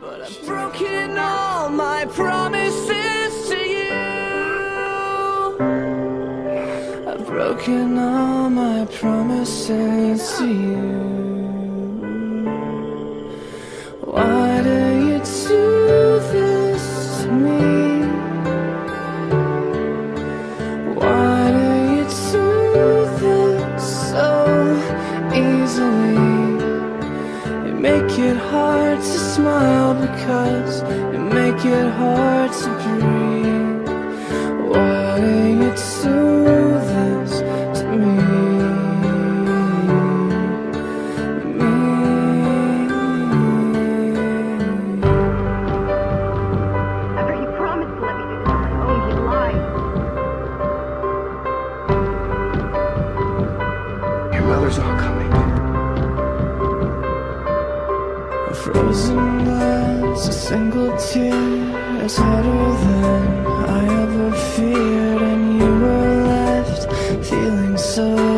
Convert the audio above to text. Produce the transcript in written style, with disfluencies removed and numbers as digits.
But I've broken all my promises to you. I've broken all my promises to you. Why do you do this to me? Why do you do this so easily? You make it hard to smile because you make it hard to breathe. Why do you do this to me? After he promised to let me do this on my own, he lied. Your mother's all coming. A frozen glass, a single tear is harder than I ever feared, and you were left feeling so